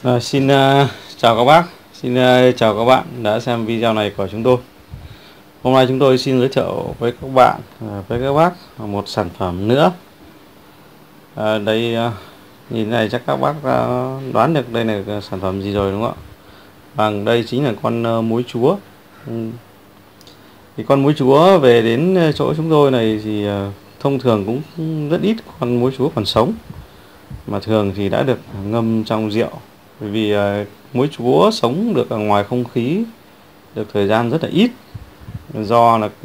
Xin chào các bác, xin chào các bạn đã xem video này của chúng tôi. Hôm nay chúng tôi xin giới thiệu với các bạn, với các bác một sản phẩm nữa. Đây nhìn này chắc các bác đoán được đây là sản phẩm gì rồi đúng không ạ? Vâng, đây chính là con muối chúa. Thì con muối chúa về đến chỗ chúng tôi này thì thông thường cũng rất ít con muối chúa còn sống, mà thường thì đã được ngâm trong rượu. Bởi vì muối chúa sống được ở ngoài không khí được thời gian rất là ít, do là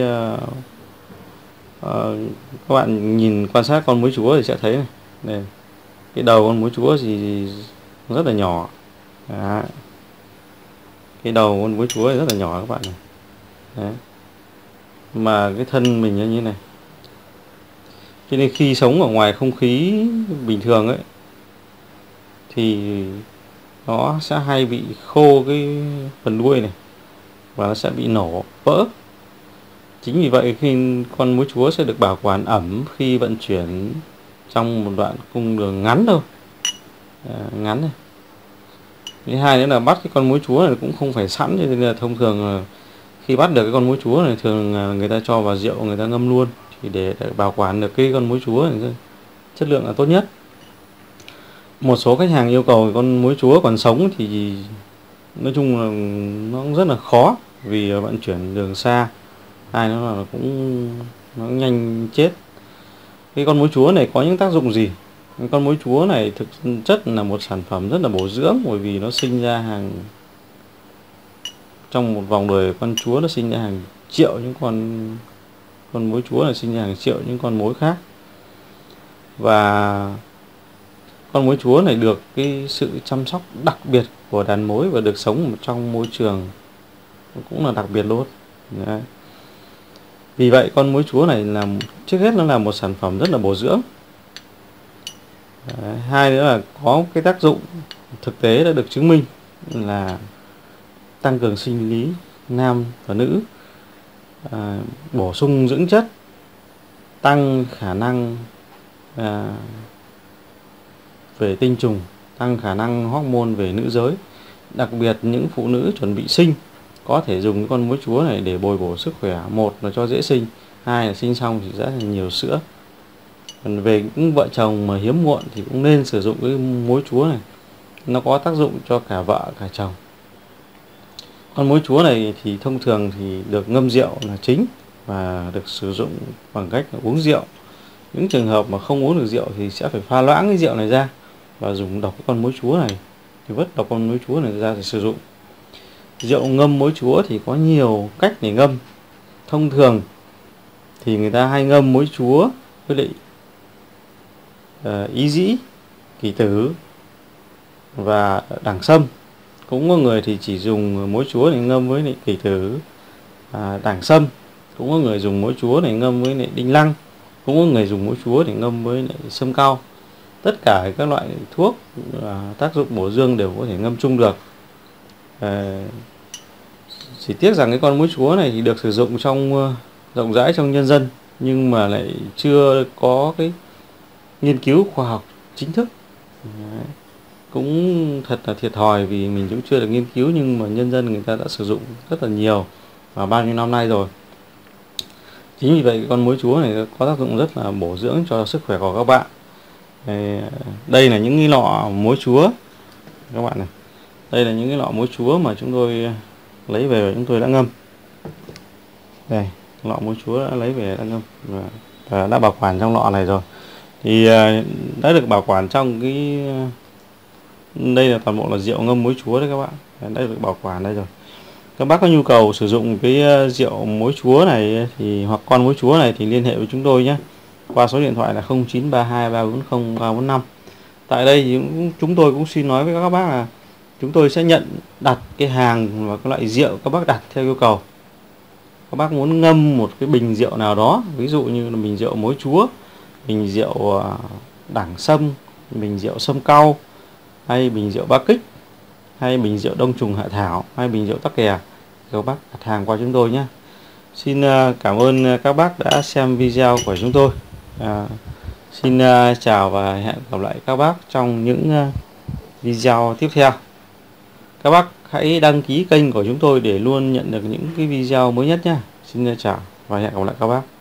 các bạn nhìn quan sát con muối chúa thì sẽ thấy này, cái đầu con muối chúa thì rất là nhỏ. Đấy. Cái đầu con muối chúa thì rất là nhỏ các bạn này. Đấy. Mà cái thân mình như thế này, cho nên khi sống ở ngoài không khí bình thường ấy thì nó sẽ hay bị khô cái phần đuôi này và nó sẽ bị nổ vỡ. Chính vì vậy khi con muối chúa sẽ được bảo quản ẩm khi vận chuyển trong một đoạn cung đường ngắn thôi, ngắn này. Thứ hai nữa là bắt cái con muối chúa này cũng không phải sẵn, cho nên là thông thường khi bắt được cái con muối chúa này thường người ta cho vào rượu, người ta ngâm luôn, thì để bảo quản được cái con muối chúa này chất lượng là tốt nhất. Một số khách hàng yêu cầu con muối chúa còn sống thì nói chung là nó cũng rất là khó, vì vận chuyển đường xa, hai nó là nó nhanh chết. Cái con muối chúa này có những tác dụng gì? Con muối chúa này thực chất là một sản phẩm rất là bổ dưỡng, bởi vì nó sinh ra trong một vòng đời con chúa nó sinh ra hàng triệu những con muối chúa, là sinh ra hàng triệu những con muối khác. Và con muối chúa này được cái sự chăm sóc đặc biệt của đàn muối và được sống trong môi trường cũng là đặc biệt luôn. Đấy. Vì vậy con muối chúa này là trước hết nó là một sản phẩm rất là bổ dưỡng. Đấy. Hai nữa là có cái tác dụng thực tế đã được chứng minh là tăng cường sinh lý nam và nữ, bổ sung dưỡng chất, tăng khả năng về tinh trùng, tăng khả năng hormone về nữ giới. Đặc biệt những phụ nữ chuẩn bị sinh có thể dùng con muối chúa này để bồi bổ sức khỏe, một là cho dễ sinh, hai là sinh xong thì rất là nhiều sữa. Còn về những vợ chồng mà hiếm muộn thì cũng nên sử dụng cái muối chúa này, nó có tác dụng cho cả vợ cả chồng. Con muối chúa này thì thông thường thì được ngâm rượu là chính và được sử dụng bằng cách uống rượu. Những trường hợp mà không uống được rượu thì sẽ phải pha loãng cái rượu này ra và dùng độc con muối chúa này, thì vớt độc con muối chúa này ra để sử dụng. Rượu ngâm muối chúa thì có nhiều cách để ngâm. Thông thường thì người ta hay ngâm muối chúa với lại ý dĩ, kỳ tử và đẳng sâm. Cũng có người thì chỉ dùng muối chúa để ngâm với lại kỳ tử, đẳng sâm. Cũng có người dùng muối chúa để ngâm với lại đinh lăng. Cũng có người dùng muối chúa để ngâm với lại sâm cao. Tất cả các loại thuốc tác dụng bổ dương đều có thể ngâm chung được. Chỉ tiếc rằng cái con muối chúa này thì được sử dụng rộng rãi trong nhân dân, nhưng mà lại chưa có cái nghiên cứu khoa học chính thức. Đấy. Cũng thật là thiệt thòi vì mình cũng chưa được nghiên cứu, nhưng mà nhân dân người ta đã sử dụng rất là nhiều và bao nhiêu năm nay rồi. Chính vì vậy con muối chúa này có tác dụng rất là bổ dưỡng cho sức khỏe của các bạn. Đây là những cái lọ muối chúa các bạn này. Đây là những cái lọ muối chúa mà chúng tôi lấy về và chúng tôi đã ngâm. Đây, lọ muối chúa đã lấy về đã ngâm và đã bảo quản trong lọ này rồi. Thì đã được bảo quản trong cái, đây là toàn bộ là rượu ngâm muối chúa đấy các bạn. Đã được bảo quản đây rồi. Các bác có nhu cầu sử dụng cái rượu muối chúa này thì hoặc con muối chúa này thì liên hệ với chúng tôi nhé, qua số điện thoại là 0932 340 345. Tại đây thì chúng tôi cũng xin nói với các bác là chúng tôi sẽ nhận đặt cái hàng và các loại rượu các bác đặt theo yêu cầu. Các bác muốn ngâm một cái bình rượu nào đó, ví dụ như là bình rượu muối chúa, bình rượu đẳng sâm, bình rượu sâm cau, hay bình rượu ba kích, hay bình rượu đông trùng hạ thảo, hay bình rượu tắc kè, các bác đặt hàng qua chúng tôi nhé. Xin cảm ơn các bác đã xem video của chúng tôi. Xin chào và hẹn gặp lại các bác trong những video tiếp theo. Các bác hãy đăng ký kênh của chúng tôi để luôn nhận được những cái video mới nhất nhé. Xin chào và hẹn gặp lại các bác.